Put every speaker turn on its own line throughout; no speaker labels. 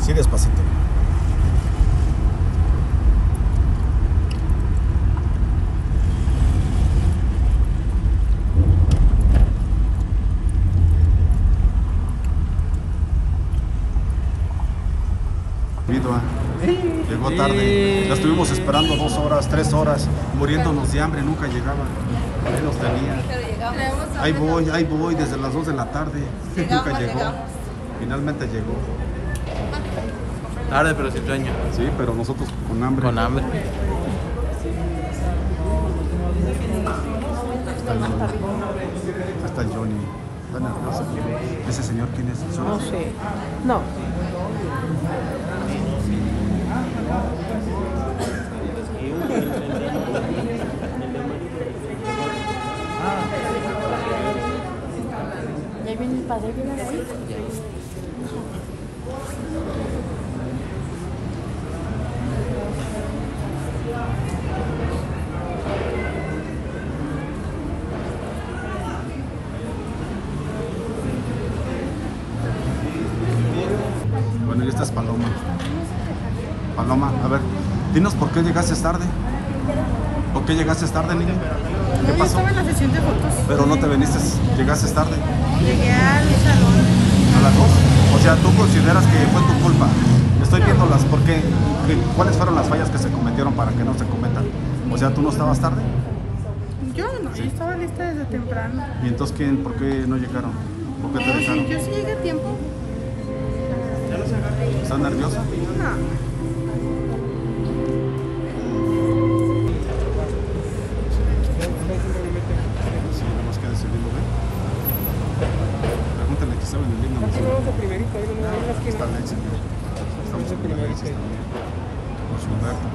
Sí, despacito. Llegó tarde, la estuvimos esperando 2 horas, 3 horas, muriéndonos de hambre, nunca llegaba. Ahí los tenía. Ahí voy, desde las 2 de la tarde. Nunca llegó. Finalmente llegó.
Tarde, pero sin sueño.
Sí, pero nosotros con hambre.
Con hambre.
Está el Johnny. Está nervioso. ¿Ese señor quién es?
No sé. No. Ya viene el padre, viene ahí.
Bueno, y esta es Paloma. Paloma, a ver, dinos por qué llegaste tarde. ¿Por qué llegaste tarde, niña? ¿Qué
Yo
pasó?
estaba en la sesión de fotos.
Pero no te viniste, llegaste tarde.
Llegué al salón.
¿A las 2? O sea, ¿tú consideras que fue tu culpa? Estoy viéndolas, ¿por qué? ¿Cuáles fueron las fallas que se cometieron para que no se cometan? O sea, ¿tú no estabas tarde?
Yo no, yo estaba lista desde temprano.
¿Y entonces quién, por qué no llegaron? ¿Por qué te
Sí,
dejaron?
yo sí llegué a tiempo.
¿Estás nerviosa?
No.
Sí, nada más queda subiendo, ¿ve? Pregúntale que saben el himno. Está Alex, estamos con Alexis también. Con su Humberto.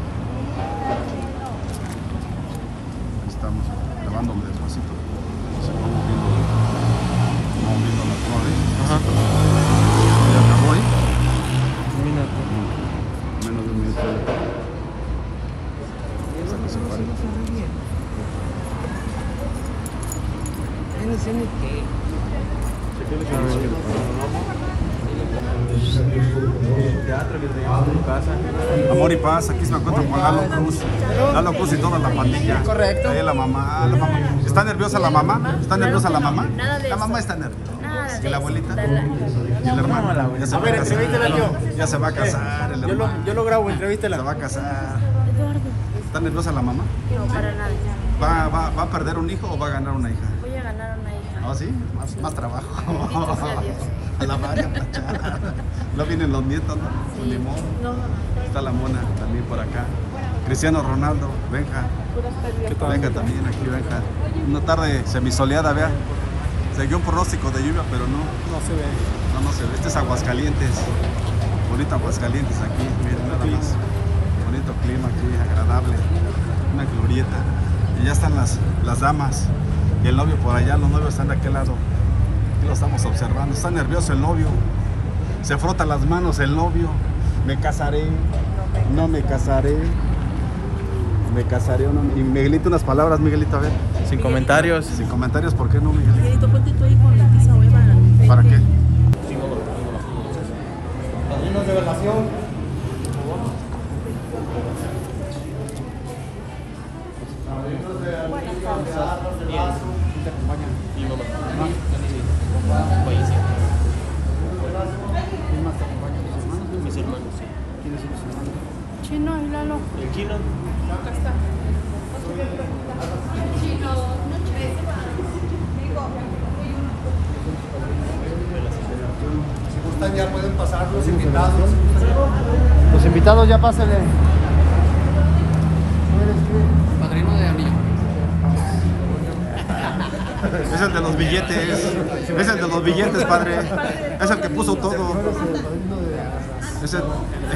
Ahí estamos, grabándome despacito. Se va moviendo la toma, ¿ves?
Ajá.
¿Ya acabó ahí?
Un minuto.
Menos de un minuto. Hasta que se pare. Amor y paz, aquí se me encuentro con Lalo Cruz. Lalo Cruz y toda la pandilla.
Correcto.
Ahí la mamá. ¿Está nerviosa la mamá? ¿Está nerviosa la mamá?
Nada de
La mamá
eso.
está nerviosa.
Nada
¿Y
de
la
eso.
abuelita?
Dale.
¿Y el hermano? Ya se
A
va
ver,
a casar.
entrevístela yo.
Ya se va a casar el hermano.
Yo lo grabo,
Se
entrevístela.
va a casar.
Eduardo.
¿Está nerviosa la mamá?
No, para nada.
¿Va a perder un hijo o va a ganar una hija?
Voy a ganar una hija.
¿Ah, sí? Más trabajo.
Bendito sea Dios.
A la vaca, planchar. No vienen los nietos, ¿no?
Sí.
Ni modo.
No,
Está la mona también por acá. Cristiano Ronaldo, Benja. Benja también, aquí Benja. Una tarde semisoleada, vea. Se dio un pronóstico de lluvia, pero no.
No se ve.
No se ve. Este es Aguascalientes. Bonito Aguascalientes aquí, miren nada más. Bonito clima aquí, agradable. Una glorieta. Y ya están las damas. Y el novio por allá, los novios están de aquel lado. Aquí lo estamos observando. Está nervioso el novio. Se frota las manos el novio. Me casaré. No me casaré. Me casaré o no. Y Miguelito, unas palabras, Miguelito, a ver.
Sin comentarios.
Sin comentarios, ¿por qué no, Miguelito?
Miguelito, ponte tú ahí con la tiza, güey,
¿Para qué?
Padrinos de relación.
Mi mamá. Falleció. Mis hermanos, sí.
Chino y Lalo.
El chino.
Acá está.
Si gustan ya pueden pasar los invitados. Los invitados ya pásenle. Padrino de anillo.
Es el de los billetes. Es el de los billetes, padre. Es el que puso todo. Es el...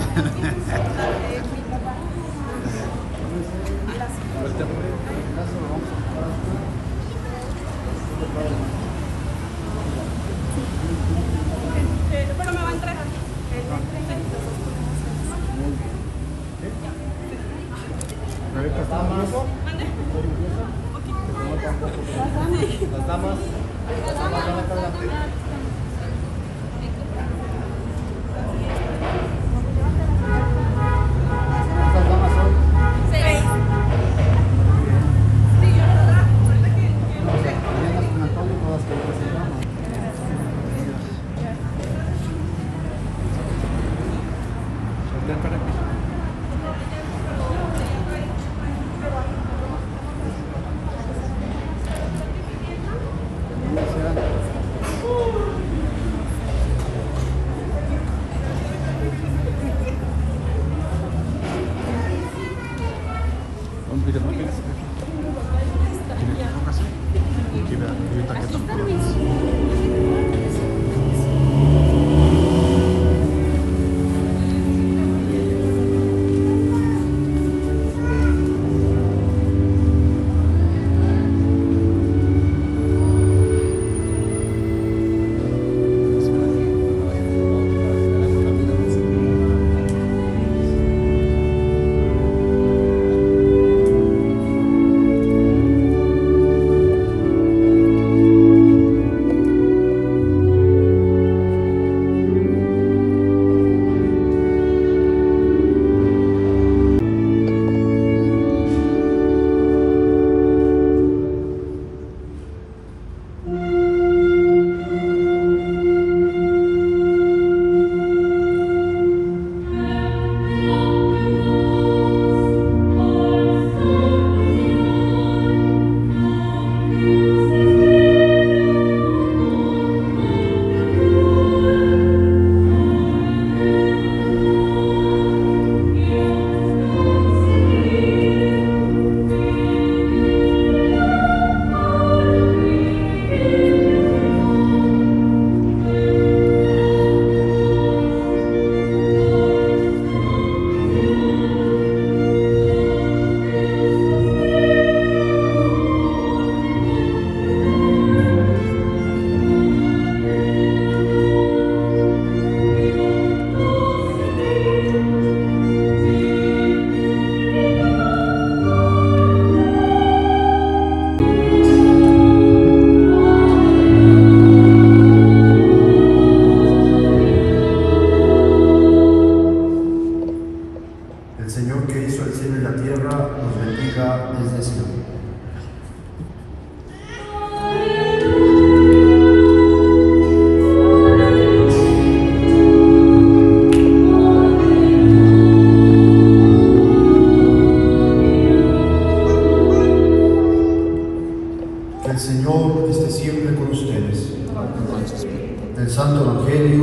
Pero me va a entrar.
Las damas.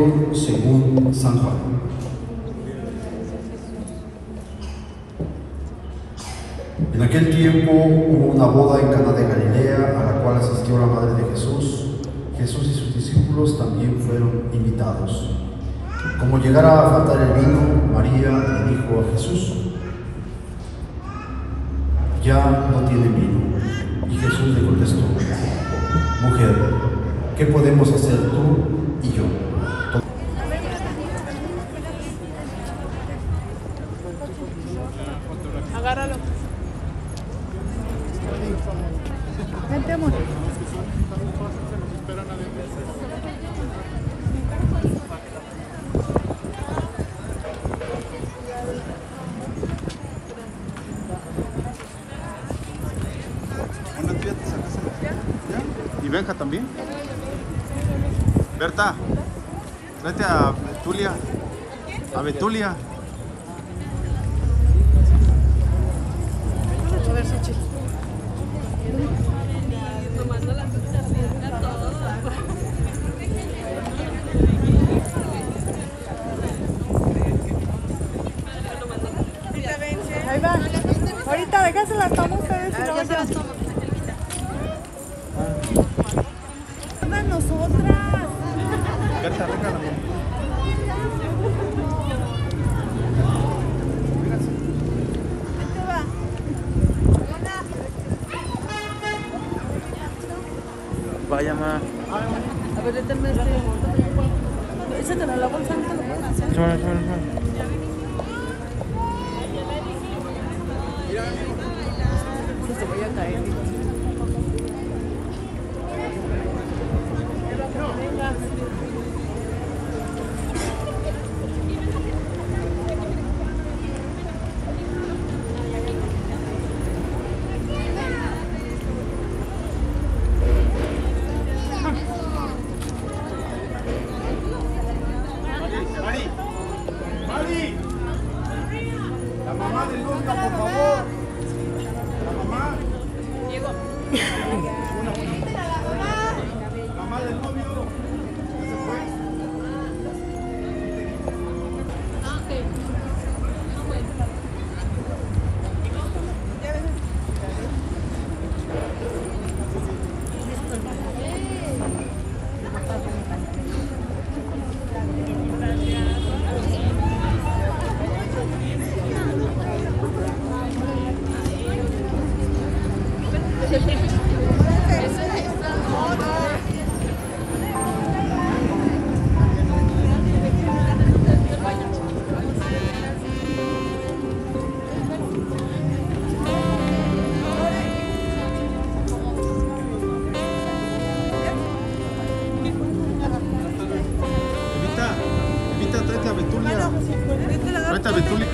Evangelio según San Juan. En aquel tiempo hubo una boda en Caná de Galilea a la cual asistió la madre de Jesús. Jesús y sus discípulos también fueron invitados. Como llegara a faltar el vino, María le dijo a Jesús: ya no tiene vino. Y Jesús le contestó: mujer, ¿qué podemos hacer tú y yo?
Agárralo. Vente, amor.
Una tía te sacas ¿ya? ¿Y Benja también? Berta, tráete a Betulia. A Betulia.
A ver, Xochitl.
Tomando la cerca todo.
Ahí va. Ahorita déjaselas tomo ustedes y luego
Ya se las
yo.
tomo.
¡Anda, nosotras!
Berta, regálame.
Vente, va.
Vaya, ma.
A ver, détenme échatelo a la bolsa, no te lo pueden hacer.
Chúmalo, chúmalo, chúmalo.
Que se vaya a caer.
Mari, la mamá del novio, por favor. La mamá.
Diego.
La mamá del novio. ¿Ya se fue?
Ah, ok.
Evita, tráete a Betulia. Tráete a Betulia.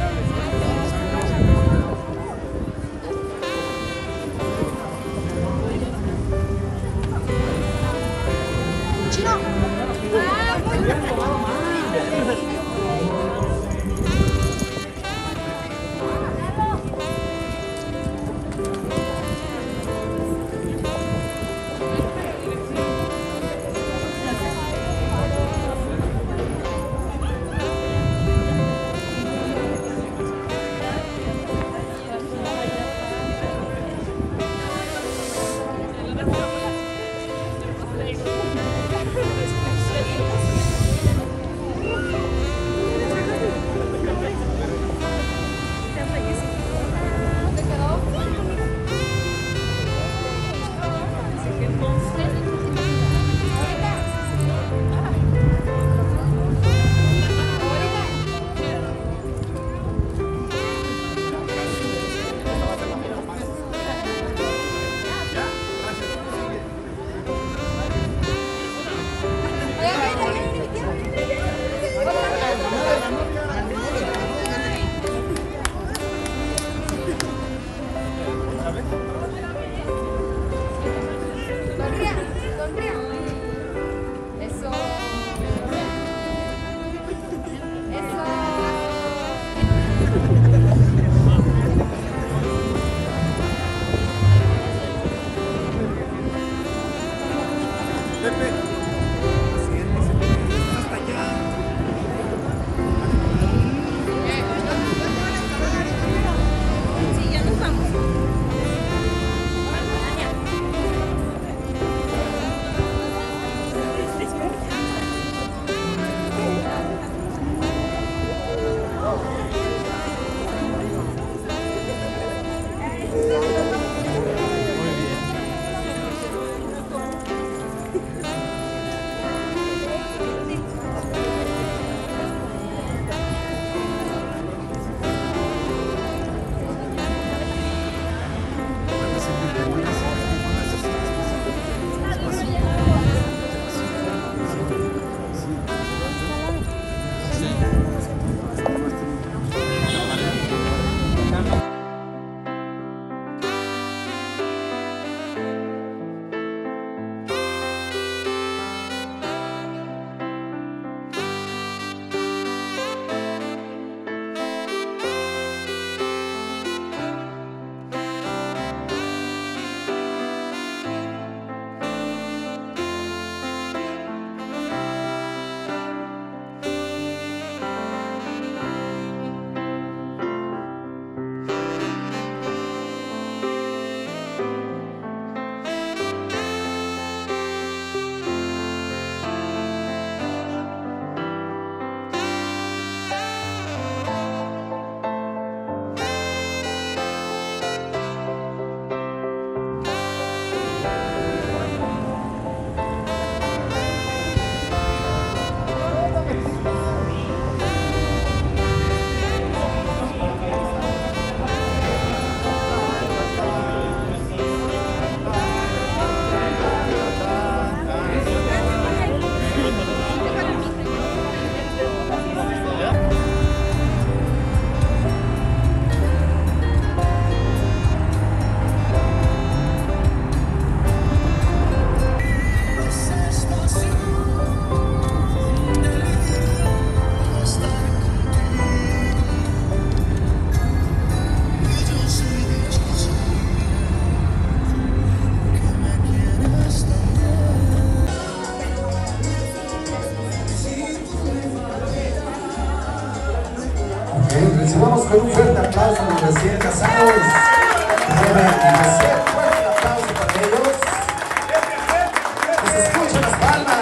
con un fuerte aplauso a los recién casados. Rebe y José, fuerte aplauso para ellos. Que se escuchen las palmas.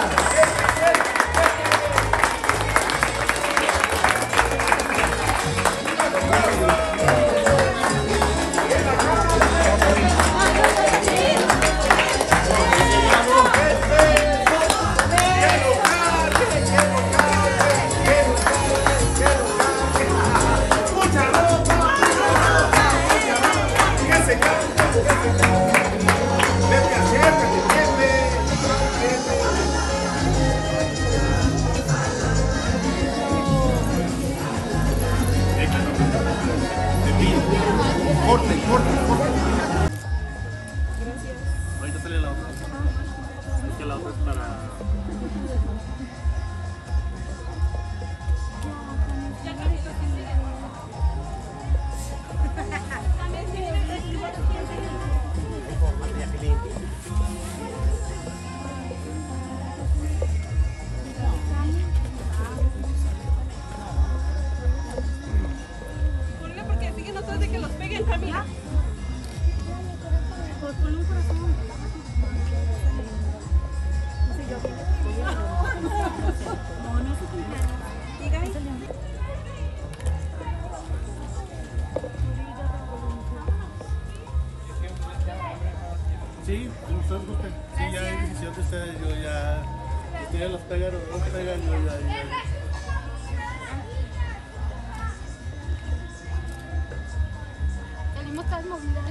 Ahorita sale la otra. Es que la otra es para...
Ponle porque siguen otros de que los peguen, Camila. Pues ponle un corazón. No, no es su cumpleaños. Diga ahí.
Sí, ustedes gusten. Sí, ya hay decisión de ustedes. Yo ya... Ustedes los pegan o no los pegan, yo ya...
Salimos todas movidas.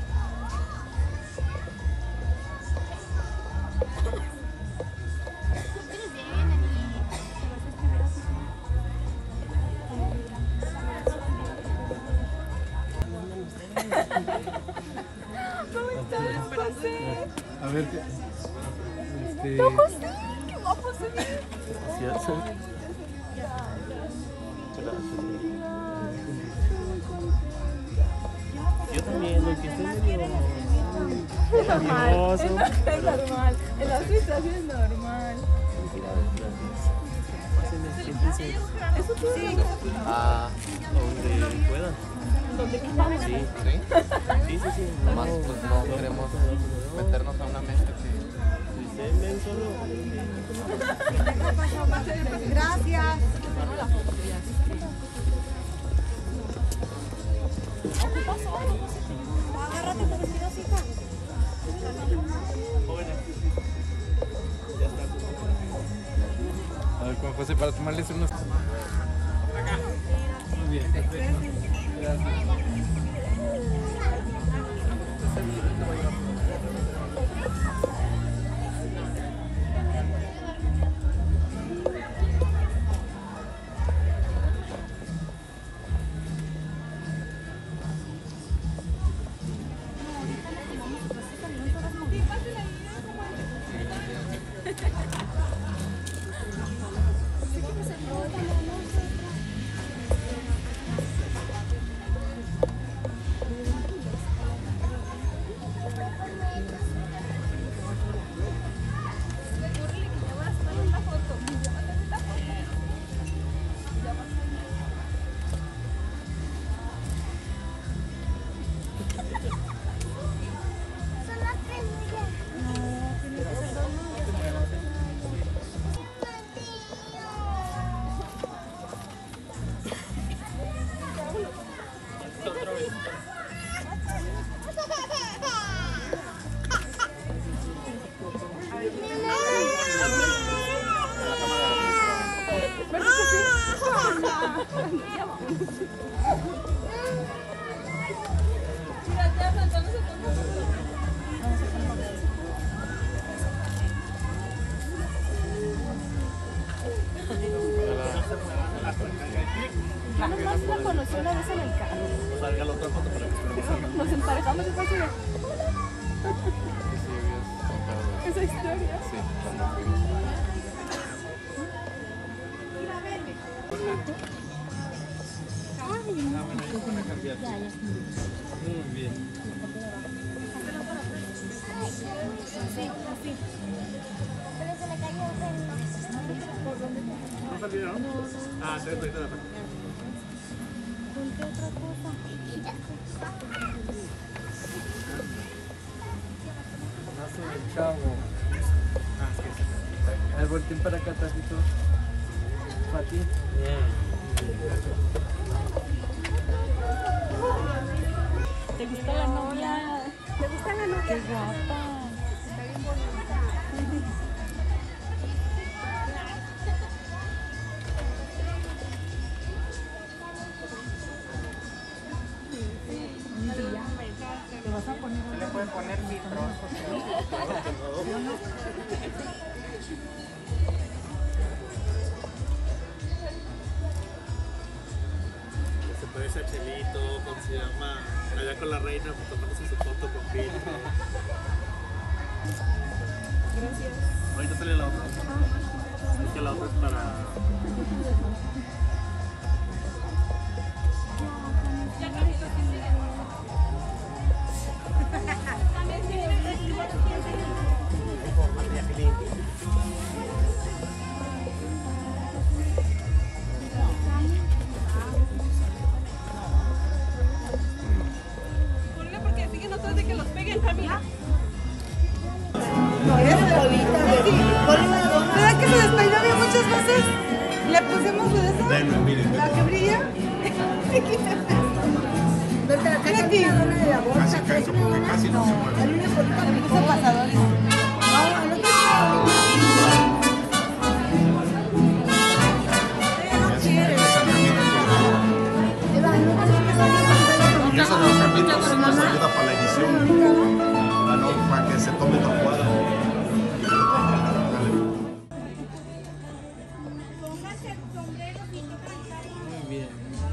¿Cómo estás, José?
A ver qué...
No, José, qué guapo se ve.
Gracias. Yo también, lo que estoy medio...
Normal, es normal. El outfit así es normal. ¿Eso tú? Sí.
Ah, donde puedan.
¿Dónde quieran?
Sí. Sí, sí, sí.
Nomás pues no queremos meternos a una mesa que...
Si se ven solo...
Gracias.
Agárrate tu vestido, hija.
A ver, con José para tomarles unos...
Muy bien, perfecto. Gracias.
Yo nomás la conocí una vez en el carro.
Salga la otra foto para que esperemos.
Nos emparejamos y fue así de...
Sí, habías contado eso.
Esa historia.
Sí, cuando fuimos.
Muy bien.
Sí, así.
Pero se le cayó el freno.
¿No salieron? Ah, sí, ahorita la
El chavo. A ver, volteen para acá, tantito. Para ti.
¿Te gusta la novia? ¿Te gusta la novia? Qué guapa. Está bien bonita.
¿Te vas a poner?
Se le puede poner filtros.
Se parece a Chelito, ¿cómo se llama? Allá con la reina, tomándose su foto con filtro.
Gracias.
Ahorita sale la otra. Es que la otra es para...
Ya Camilo, que sigue. También ponle porque siguen otros de que los peguen, Camila.
¿Verdad que se despeinó bien muchas veces? Le pusimos de esa, la que brilla. Betty.
Casi caído porque casi no se mueve.
Le puse pasadores.
Y eso de los campitos nos ayuda para la edición, para que se tome la cuadra.
Muy bien.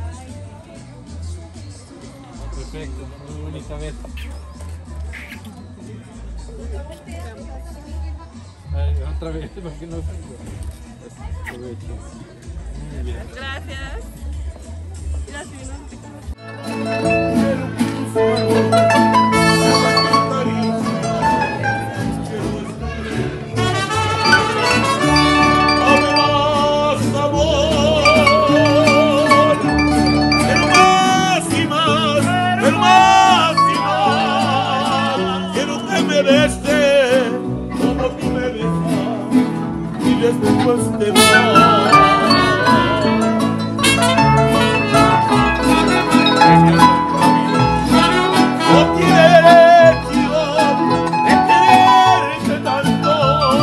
Perfecto, muy bonita vez. Ay, otra vez, para que no se... Aprovecho. Muy bien.
Gracias. Gracias.
Después te vas. No quiere de quererte tanto.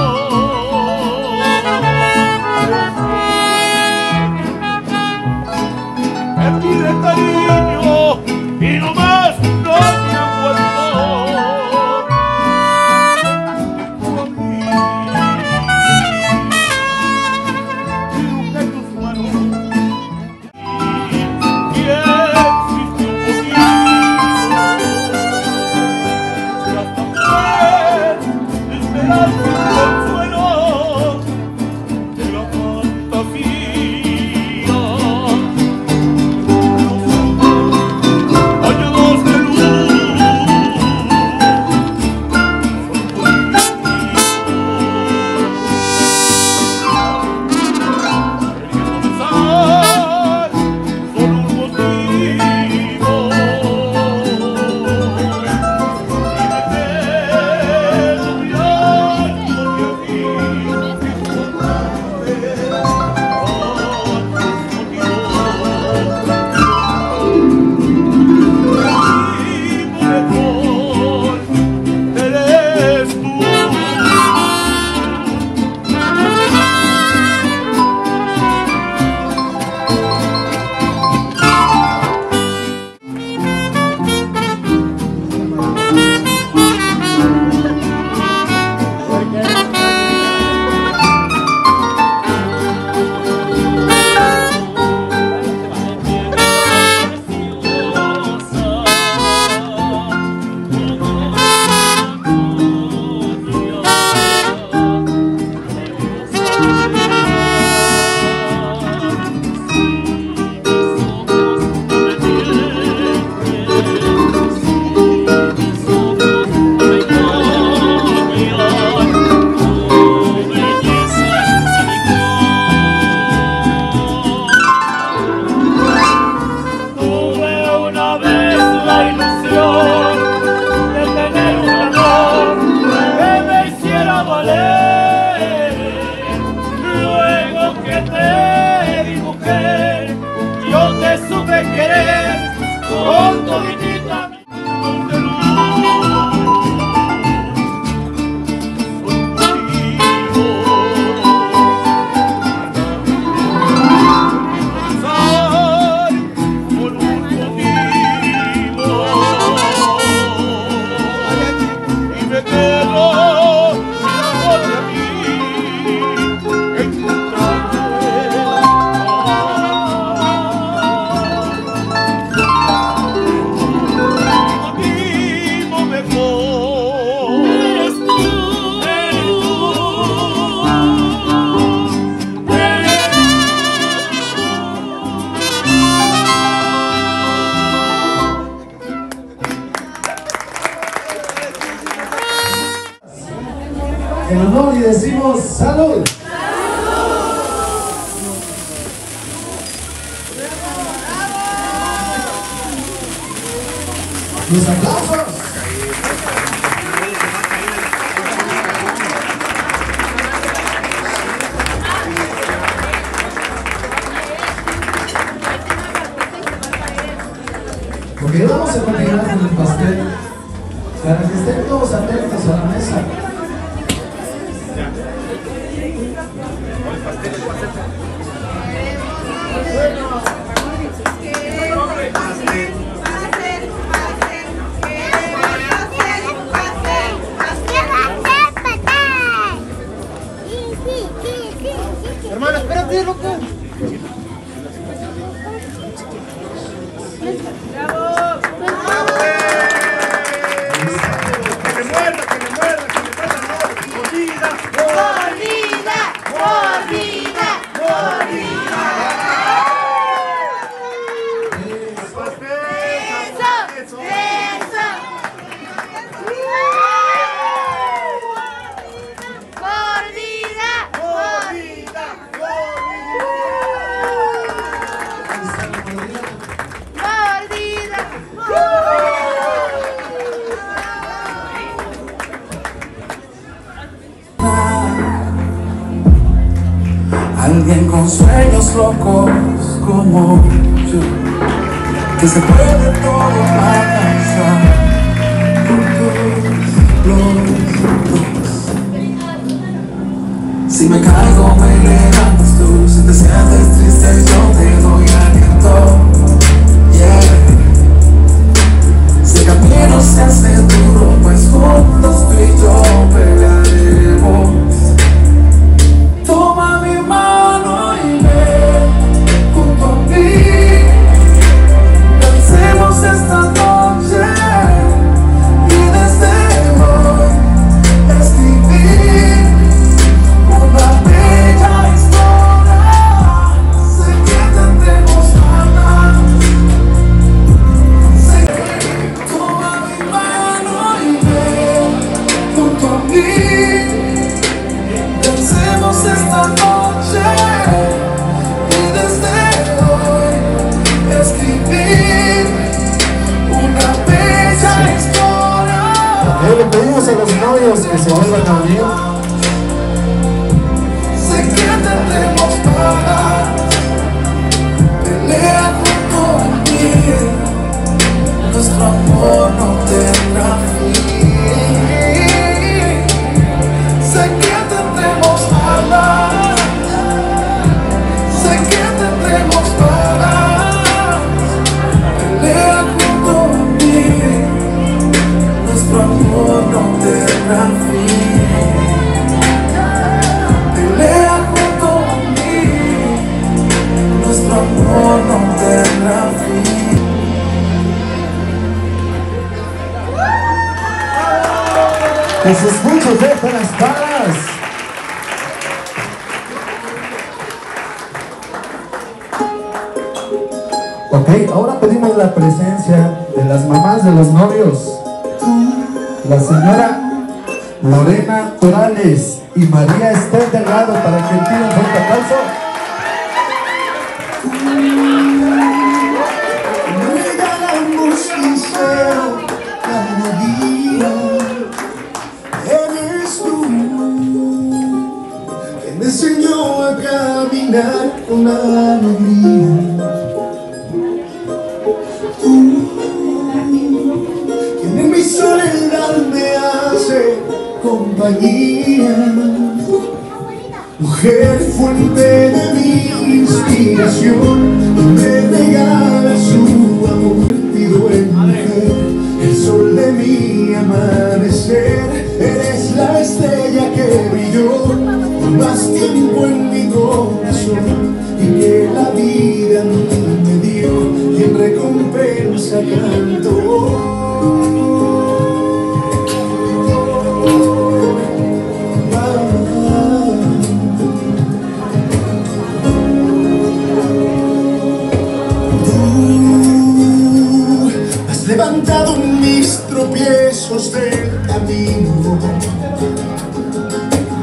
Me pide cariño y nomás no me aguanto.
honor y decimos salud. Los aplausos. Porque vamos a continuar con el pastel para que estén todos atentos a la mesa.
Hermano, espérate, loco.
Alguien con sueños locos como yo, que se puede todo alcanzar juntos los dos. Si me caigo me levantas tú, si te sientes triste yo te doy aliento. Yeah. Si el camino se hace duro, pues juntos tú y yo pelearemos. Toma mi mano y ven junto a mí, dancemos esta noche y desde hoy escribir una bella historia. Sé que tendremos ganas. Toma mi mano y ven junto a mí, dancemos esta noche y desde hoy escribir una bella historia.
Le pedimos a los novios que se vuelvan a unir.
Sé que tendremos paz, pelea junto a mí, nuestro amor no tendrá fin. Sé que tendremos paz, sé que tendremos paz, pelea junto a mí, nuestro amor no tendrá fin. Pelea junto a mí, nuestro amor no tendrá fin.
Que se escuche fuerte las palmas. Ok, ahora pedimos la presencia de las mamás de los novios. La señora Lorena Torales y María Esther Delgado, para que pidan un fuerte aplauso.
Regalamos sincero cada día. Eres tú que me enseñó a caminar con alegría. Tú, quien en mi soledad me hace compañía. Mujer fuente de mi inspiración, me regala su amor. Pido en mujer el sol de mi amanecer. Eres la estrella que brilló más tiempo en mi corazón y que la vida me dio y en recompensa canto. Levantado mis tropiezos del camino,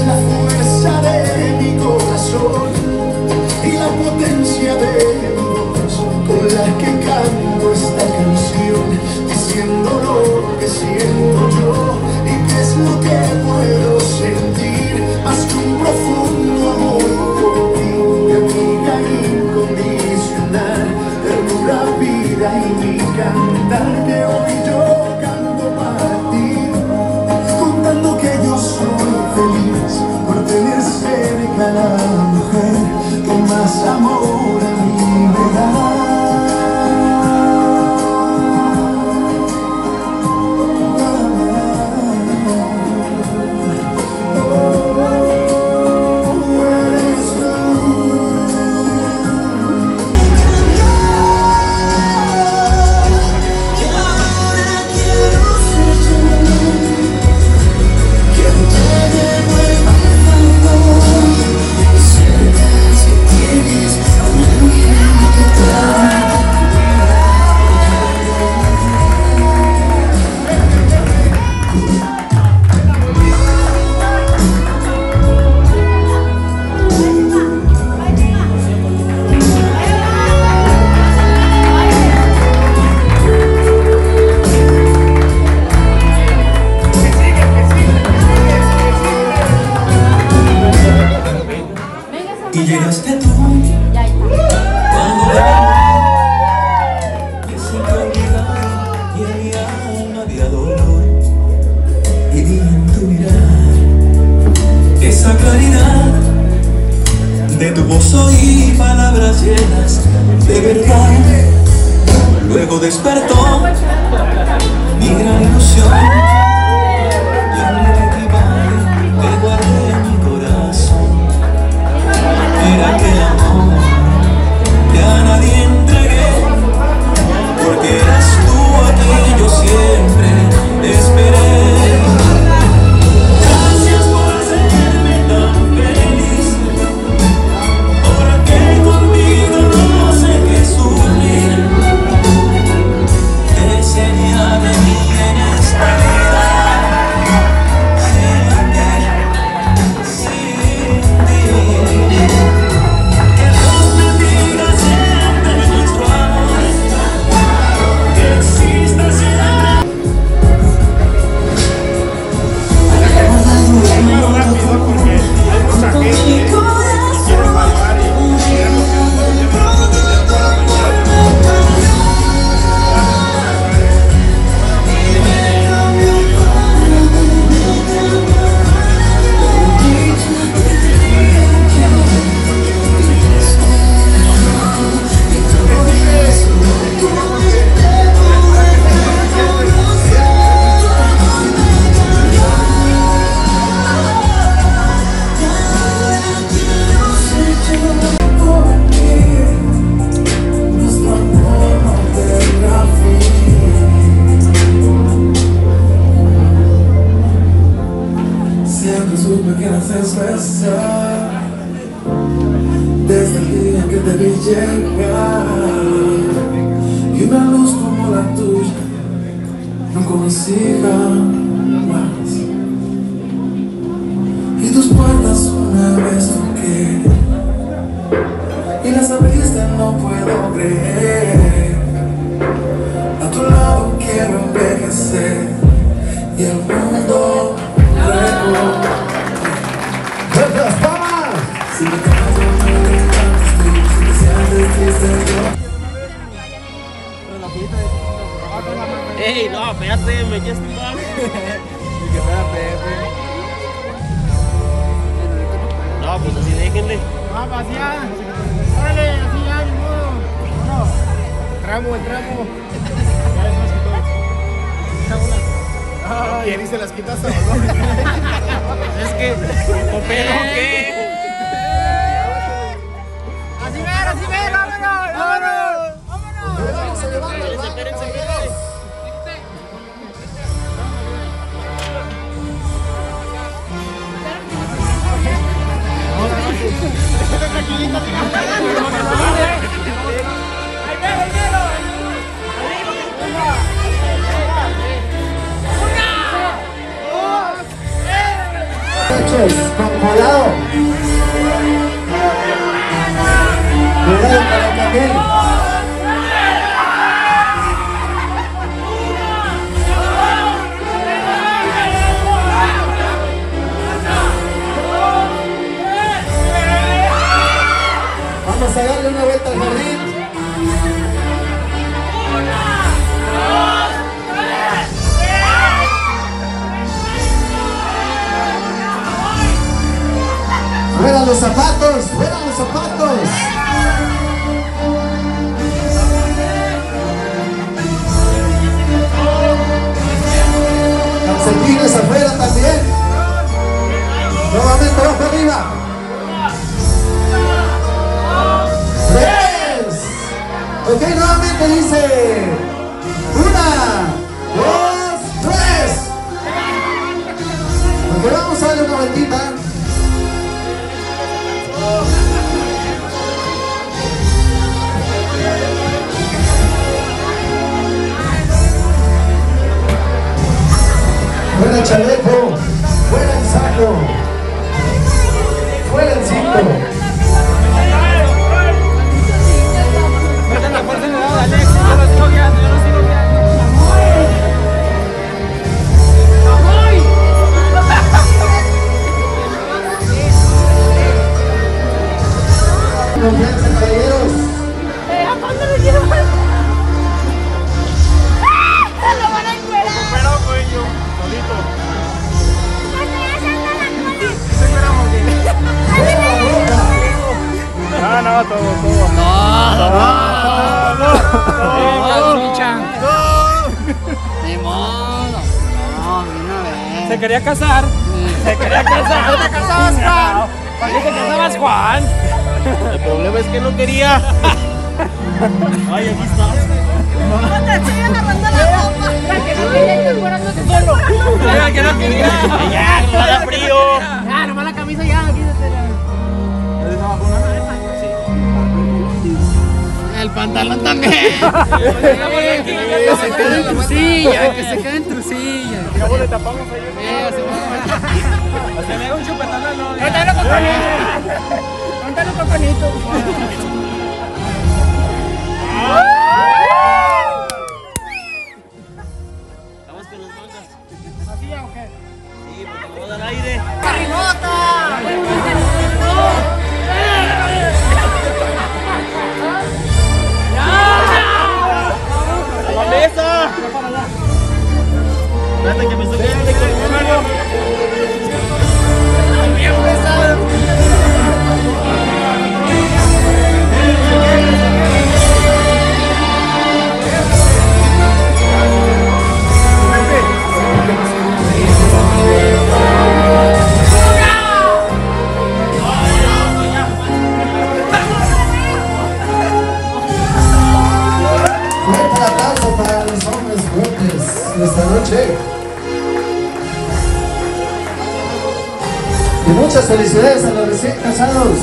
la fuerza de mi corazón y la potencia de mi voz con la que canto esta canción, diciendo lo que siento yo y qué es lo que puedo sentir, más que un profundo amor por ti, mi amiga incondicional, ternura, vida y mi cantar que hoy yo canto para ti, contando que yo soy feliz por tener cerca a la mujer que más amor a mí me da.
Y llegaste tú cuando me siento olvidado y en mi alma había dolor, y vi en tu mirar esa claridad de tu voz, oí palabras llenas de verdad. Luego despertó mi gran ilusión y en mi equipaje te guardé en mi corazón. Era que amor que a nadie entregué, porque eras tú a quien yo siempre esperé. Gracias por hacerme tan feliz, porque conmigo no sé qué sufrir. ¿Qué sería de mí en esta vida sin ti? Siempre supe que eras especial desde el día que te vi llegar, y una luz como la tuya no conocí jamás, y tus puertas una vez toqué y las abriste, no puedo creer. A tu lado quiero envejecer y el mundo
¡Las palmas!
si me callo, me levantas tú, si te sientes triste yo.
Ey, no, espérate, me echaste mal. No, pues así déjenle.
Vamos, ya. Órale, así ya, ni modo. No. Tramo, el tramo. Ya es más que todo. Ay, ¿y se las quitas o no?
Es que, ¿o pelo qué?
Así ver, vámonos, vámonos. Vámonos.
Espérense.
Con
Fuera los zapatos, fuera los zapatos. Calcetines afuera también. Nuevamente abajo arriba. 3. Ok, nuevamente dice 1, 2, 3. Ok, vamos a darle una vueltita. Fuera el chaleco, fuera el saco, fuera el cinto. Confianza, caballeros.
¿A cuándo lo quiero? ¡Lo van a encuerar!
Pero, cuello, solito. No, todo.
Ni modo. No, una vez.
Se quería casar. ¿No te casabas, Juan? ¿Para qué te casabas, Juan? El problema es que no quería. Ay, aquí estás.
No te estoy agarrando la ropa. Que no quería ir encuerándose solo.
Que no quería. Ya, no da frío.
Ya, nomás la camisa ya, quítatela. El pantalón también. Que se quede en trucilla.
¿Cómo le tapamos ahí? Se me da un chupetón a los.
Contalo con panito.
Vamos con los mangas.
¿Así o qué?
Sí, porque me va a dar aire. ¡La mesa! Espérate que me suba con mi mano. Bien pesado.
Fuerte el aplauso para los hombres fuertes de esta noche. Y muchas felicidades a los recién casados.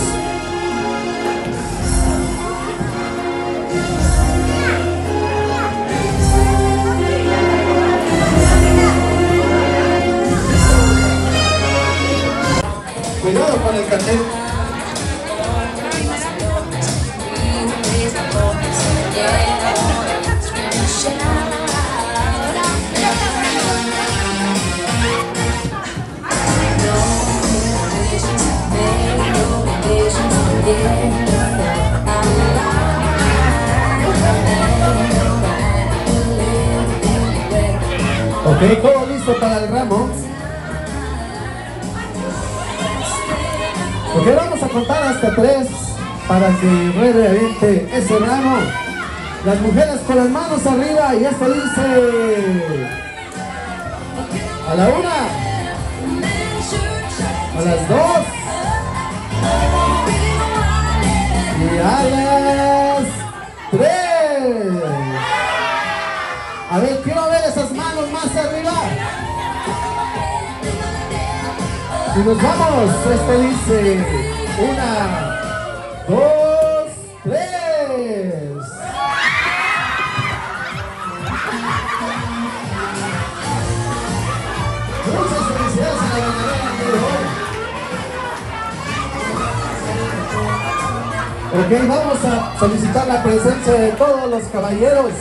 Cuidado con el cartel. Ok, todo listo para el ramo. Ok, vamos a contar hasta 3 para que reviente ese ramo. Las mujeres con las manos arriba y esto dice a la 1, a las 2 y a las 3. A ver, quiero ver esas manos más arriba. Y nos vamos. Esto dice 1, 2, 3. Muchas felicidades a la ganadora de hoy. Ok, vamos a solicitar la presencia de todos los caballeros.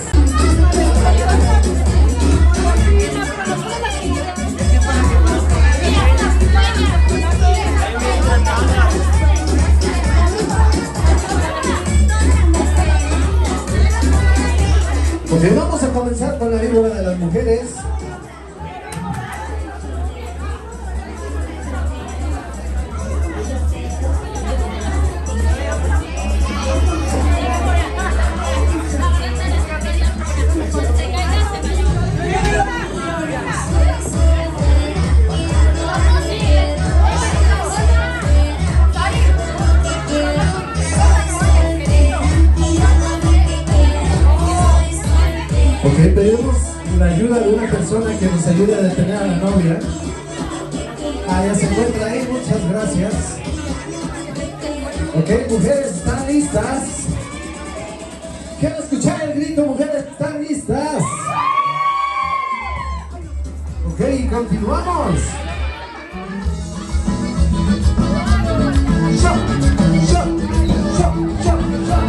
Ok, vamos a comenzar con la víbora de las mujeres.
la ayuda de una persona que nos ayude a detener a la novia. Ah, ya se encuentra ahí, muchas gracias. Ok, mujeres, ¿están listas? Quiero escuchar el grito, mujeres, ¿están listas? Ok, y continuamos. Shot, shot, shot, shot, shot.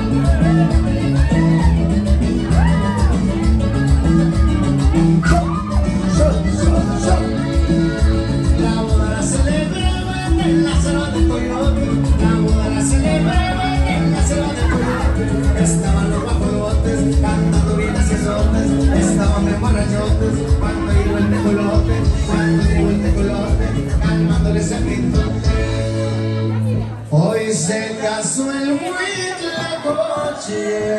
Shot, shot, shot.
La boda la celebraban en la selva de Coyote. La boda la celebraban en la selva de Coyote. Estaban los guajolotes cantando bien asesotes. Estaban bien borrachotes cuando llegó el tecolote. Cuando llegó el tecolote, calmándoles el grito. Hoy se casó el Huitlacoche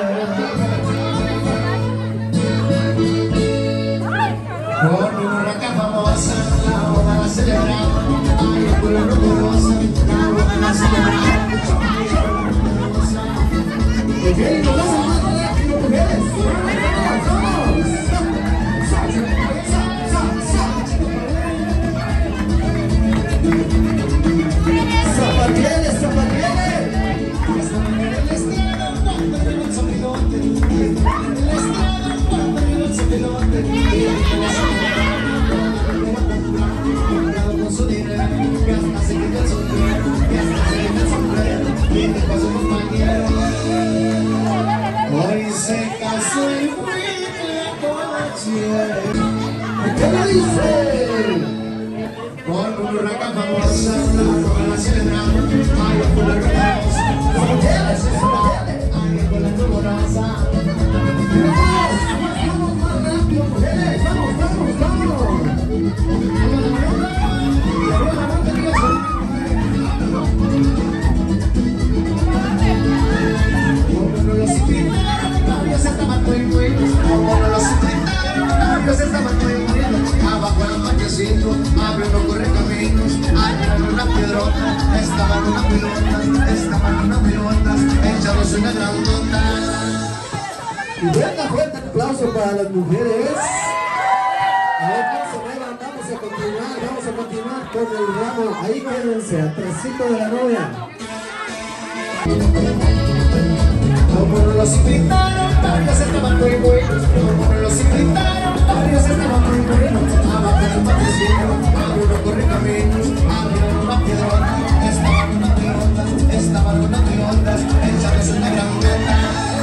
con una raca famosa. La boda la celebraban, ay, el pueblo rumorosa. La boda la celebraban, ay, el pueblo rumorosa.
Ok, nos vamos más rápido, mujeres. ¡Vamos! ¡Zapatienes, zapatienes!
El estrado cuando llegó el sopilote. El estrado cuando llegó el sopilote. Con su dinero, que hasta se quita el sombrero, que hasta se quita el sombrero, y dejó a su compañero. Hoy se casó el Huitlacoche.
¿Qué me dice?
Con una raca famosa, la boda la celebramos, ay, el pueblo rumorosa. Ay, el pueblo rumorosa.
Vamos más rápido, mujeres. Vamos, vamos, vamos.
Como no los invitaron, varios estaban muy buenos. Como no los invitaron, varios estaban muy buenos. Abajo en un patiocito, abre unos correcaminos. Allá en una piedrota, estaban unas pilotas, echados una grandota.
Y venga, fuerte aplauso para las mujeres. A ver, no se muevan, vamos a continuar con el ramo. Ahí quédense, atrásito de la novia.
Como no los invitaron, varios estaban muy buenos. Como no los invitaron, varios estaban muy buenos. Abajo en un patiocito, abre unos correcaminos. Abre una piedrota, estaban unas pilotas, echados una grandota.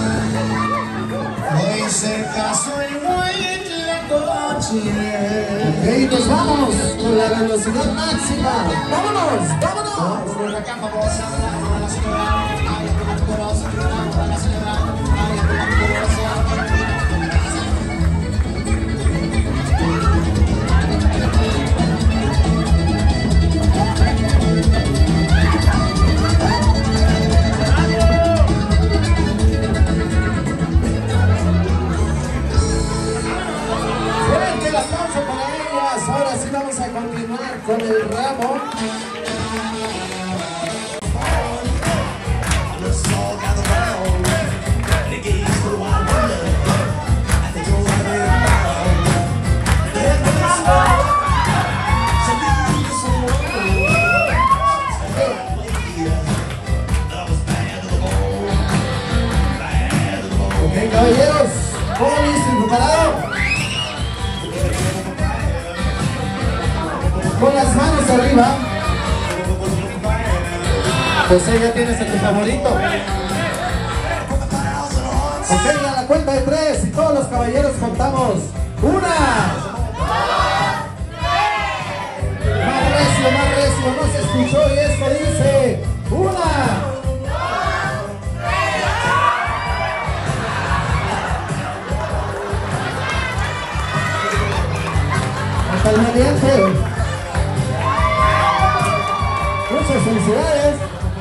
Hoy se casó el Huitlacoche.
Ok, nos vamos con la velocidad máxima. ¡Vámonos! ¡Vámonos!
Con una raca famosa, la boda la celebraban, ay, el pueblo rumorosa. La boda la celebraban, ay, el pueblo rumorosa.
Fuerte el aplauso para ellas. Ahora sí vamos a continuar con el ramo. Ok, caballeros, ¿cómo listo y preparado? Con las manos arriba. José, ya tienes a tu favorito. Ok, a la cuenta de 3 y todos los caballeros contamos. 1. Más recio, no se escuchó y esto dice 1. Hasta el mediante. Muchas felicidades.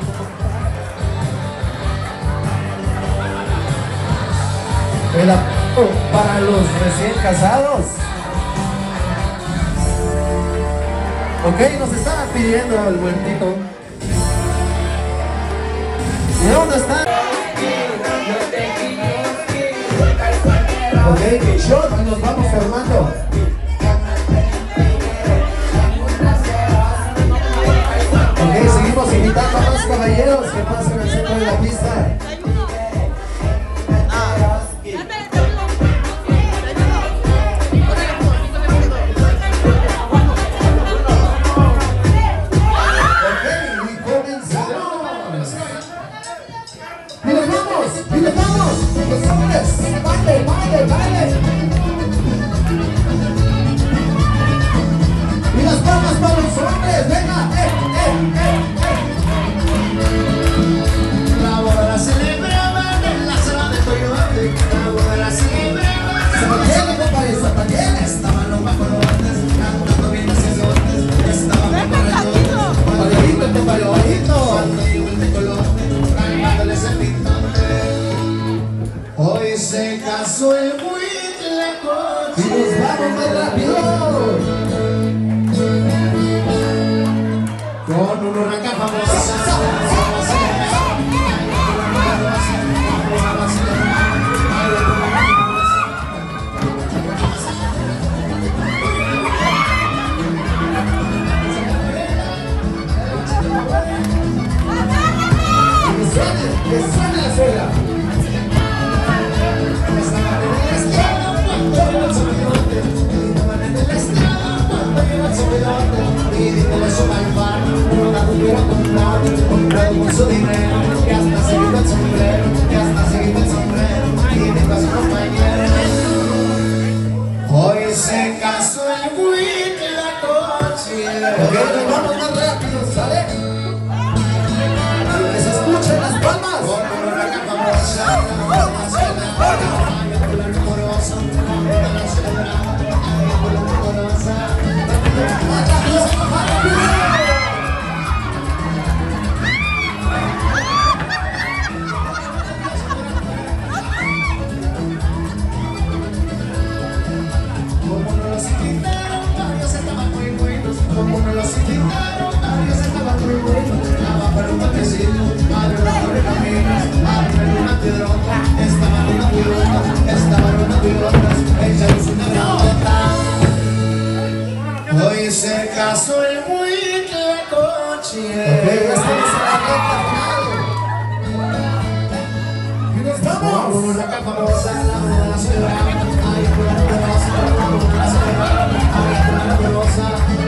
El aplauso para los recién casados. Ok, nos estaban pidiendo el buen Tito. ¿De dónde están? Ok, shot y nos vamos formando. Ok, seguimos invitando a más caballeros que pasen al centro de la pista. Y las palmas para los hombres, venga, La boda celebraban en la sala de Toyote. La boda celebraban. Zapatiel, compadre, Zapatiel. Estaban los bajolotes, cantando bien las esotes. Estaban bien bajolotes. Compadrito, compadre, bajito. Cuando llegó el tecolote, calmándoles el pintote. Hoy se casó el Huitlacoche. Y nos vamos más rápido. Con una urraca famosa. Que suene la suela. Estaban en el estrado cuando llegó el sopilote. Estaban en el estrado cuando llegó el sopilote. Y dígale su malvado, una tuvieron comprado con su dinero. Que hasta se quitó el sombrero, que hasta se quitó el sombrero. Y dijo a su compañero: hoy se casó el Huitlacoche. Ok, nos vamos más rápido, ¿sale? Que se escuchen las palmas. Como no los invitaron, varios estaban muy buenos. Como no los invitaron, varios estaban muy buenos. Estaba para un toquecito, abre una torre caminas, abre una piedrota. Estaban una piedrota, estaban una piedrota. Échales una piedrota. Hoy se casó el Huitlacoche. Ok, estamos en la recta final. Y nos vamos. Con una capa famosa, la boda la celebraba. Ay, con la rosa, la boda la celebraba. Ay, con la rosa.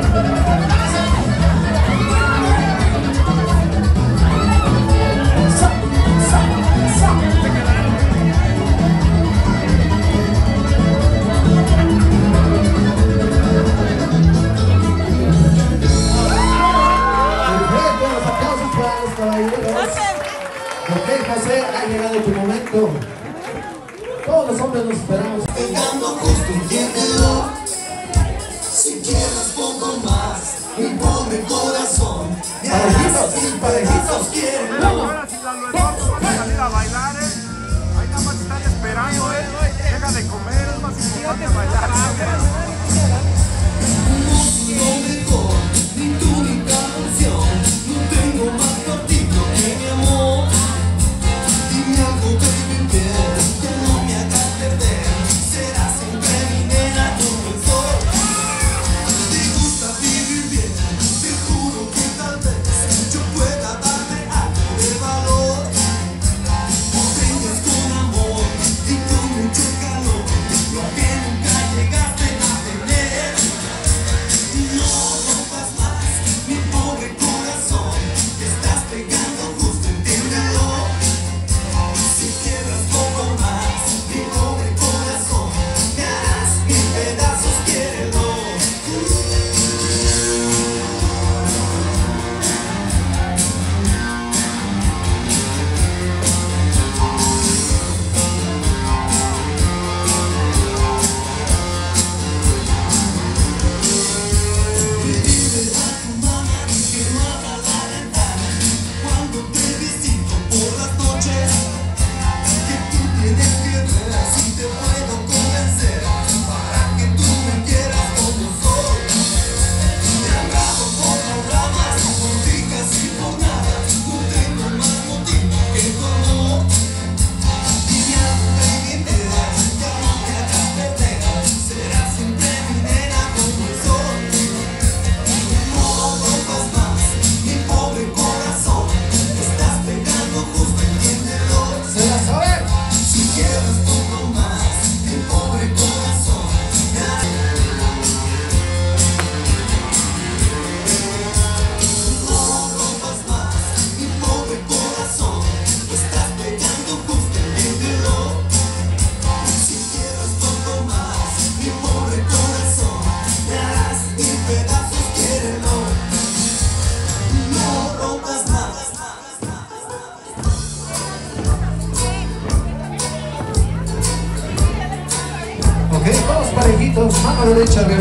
Ok, José, ha llegado tu momento. Todos los hombres nos esperamos.
Pegando, construyéndolo. Si quieres poco más, mi pobre corazón. Parejitos quieren.
Ahora si las vamos a salir a bailar, ahí nada más están esperando, deja de comer, es más importante bailar.
No mejor, ni tú ni canción. No tengo más cortito que mi amor. Dime algo, baby, que no me hagas perder. Serás siempre mi nena, tu mejor. Te gusta vivir.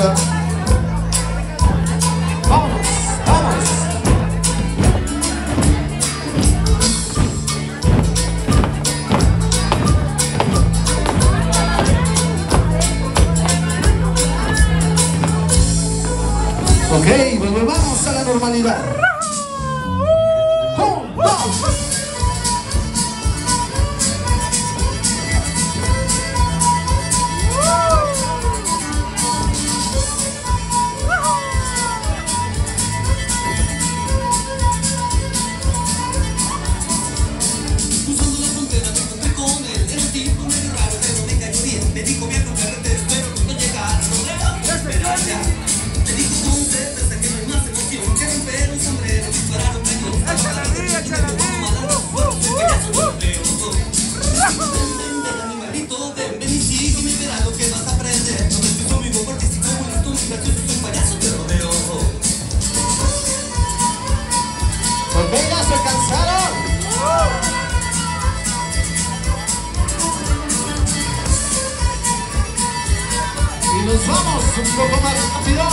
arriba. Vamos, vamos. Ok, pues volvamos a la normalidad. Nos vamos un poco más rápido.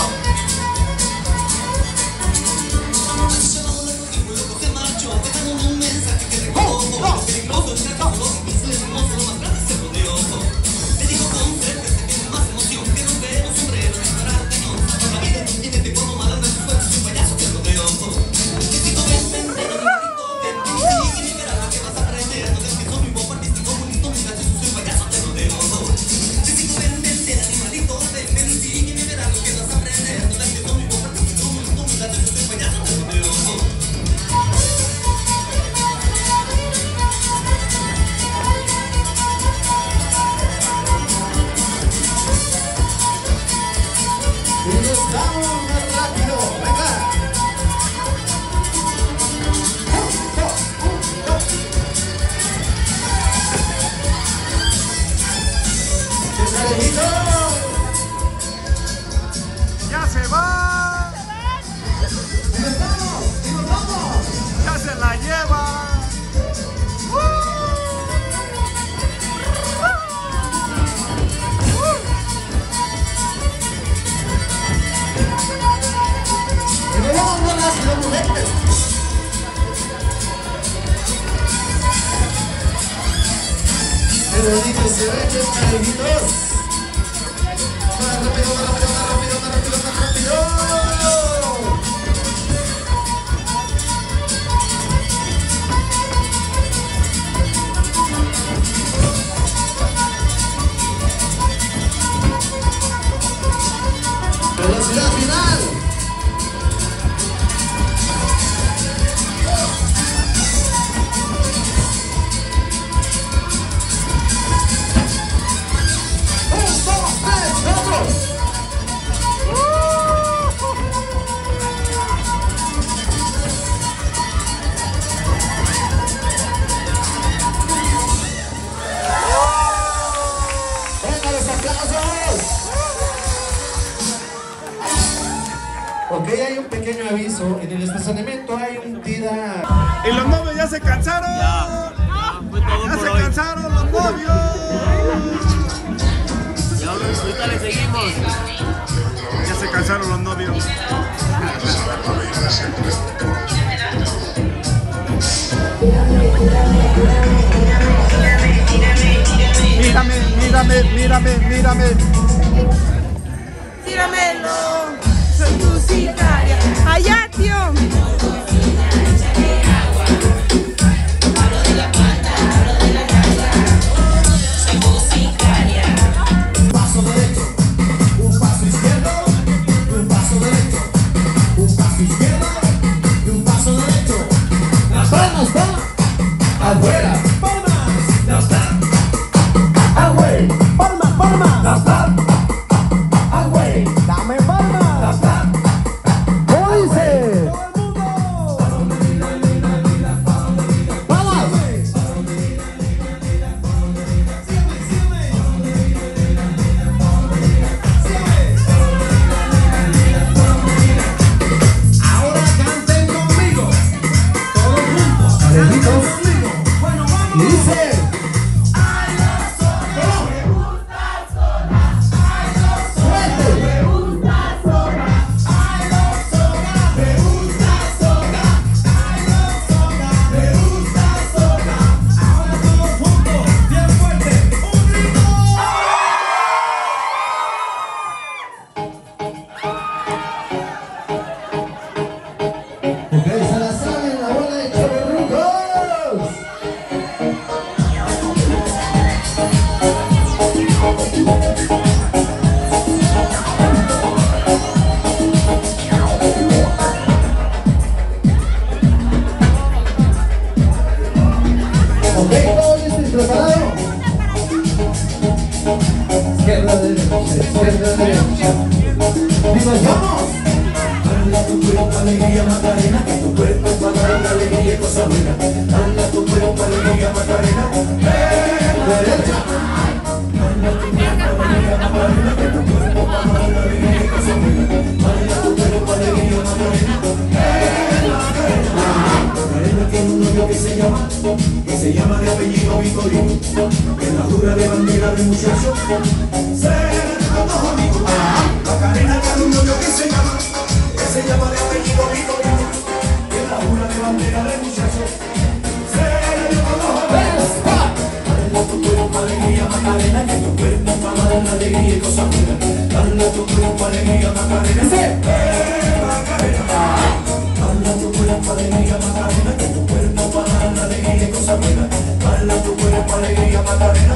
¡Ya se va!
¡Y nos vamos!
¡Ya se la lleva!
¡Y nos vamos más rápido, mujeres! ¡Qué bonito se ve, qué cariñitos! ¡Más rápido, más rápido, más rápido, más rápido, más rápido! ¡Velocidad final! Ok, hay un pequeño aviso. En el estacionamiento hay un tira.
¡Y los novios ya se cansaron! ¡Ya se cansaron los novios!
Y ahorita le seguimos.
Ya se cansaron los novios. Mírame, mírame, mírame, mírame.
Tíramelo, soy tu sicaria. Allá, tío.
Paso derecho, un paso izquierdo, un paso derecho, un paso izquierdo y un paso derecho. Las palmas van afuera, palmas, las palmas, away, palmas, palmas, las palmas.
tu cuerpo alegría Macarena, que tu cuerpo es para dar la alegría y cosa buena. Dale tu cuerpo alegría Macarena, derecha. Dale tu cuerpo alegría Macarena, que tu cuerpo para dar la alegría y cosa buena. Dale tu cuerpo alegría Macarena, Macarena tiene un novio que se llama de apellido Vitorino, que es la jura de bandera del muchacho. Macarena tiene un novio que se llama de apellido Vitorino, que es la jura de bandera del muchacho. Dale tu cuerpo alegría Macarena, que tu cuerpo para dar la alegría y cosas buenas. Dale tu cuerpo alegría Macarena, Macarena. Dale tu cuerpo alegría Macarena, que tu cuerpo para dar la alegría y cosas buenas. Dale tu cuerpo alegría Macarena,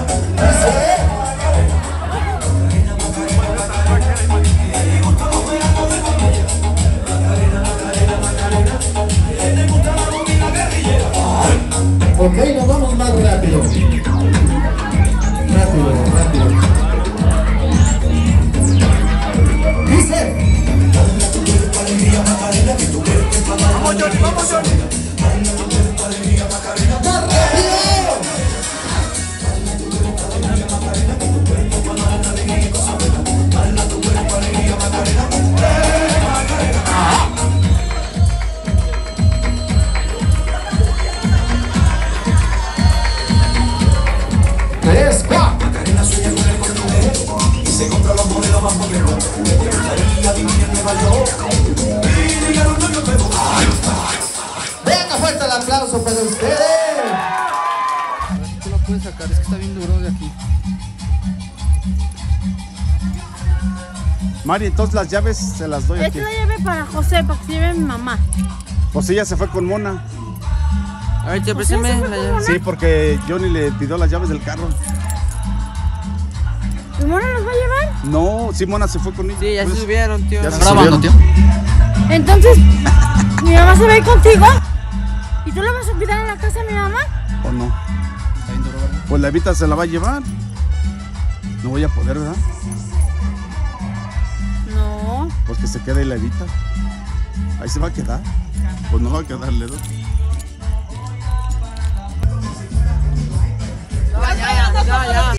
Ok, nos vamos más rápido. Rápido. Dice.
Vamos Johnny, vamos Johnny.
¡Más rápido!
Macarena sueña con el portugués y se compra los modelos más modernos. Le gustaría vivir en Nueva York y llegar a un novio nuevo.
Venga, fuerte el aplauso para ustedes.
A ver si tú lo puedes sacar, es que está bien duro de aquí.
Mari, entonces las llaves se las doy aquí.
Esta es la llave para José, para que se lleve mi mamá.
Pues ella se fue con Mona.
A ver, te préstame la llave.
Sí, porque Johnny le pidió las llaves del carro.
¿Y Mona nos va a llevar?
No, sí, Mona se fue con ella.
Sí, ya
Pues,
se subieron, tío.
ya se
grabando, tío.
subieron.
Entonces, ¿mi mamá se va a ir contigo? ¿Y tú la vas a cuidar en la casa de mi mamá?
¿O no? Pues la Evita se la va a llevar. No voy a poder, ¿verdad?
No.
Pues que se quede ahí la Evita. Ahí se va a quedar. Pues no va a quedar, le doy.
Ya.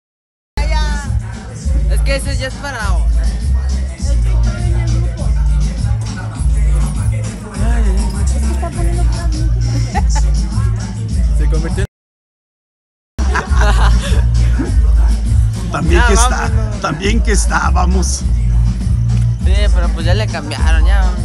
Es que ese ya es para...
Se convirtió en...
También que está, vamos.
Sí, pero pues ya le cambiaron, ya.